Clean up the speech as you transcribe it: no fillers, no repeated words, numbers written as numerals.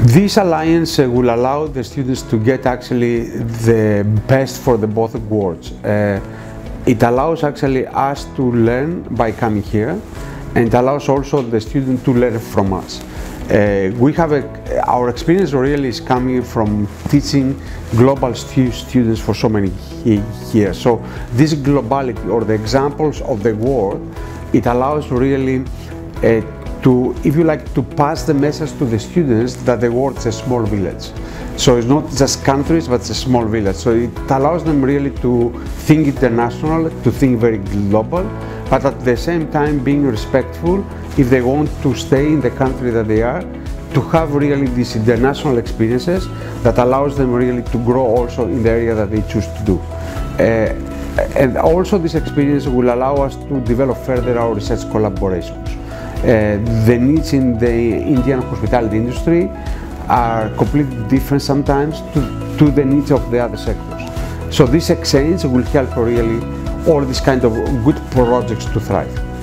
This alliance will allow the students to get actually the best for the both worlds. It allows actually us to learn by coming here, and it allows also the student to learn from us. Our experience really is coming from teaching global students for so many years. So this globality, or the examples of the world, it allows really to, if you like, to pass the message to the students that the world is a small village. So it's not just countries, but it's a small village. So it allows them really to think international, to think very global, but at the same time being respectful if they want to stay in the country that they are, to have really these international experiences that allows them really to grow also in the area that they choose to do. And also this experience will allow us to develop further our research collaborations. The needs in the Indian hospitality industry are completely different sometimes to the needs of the other sectors. So this exchange will help really all these kind of good projects to thrive.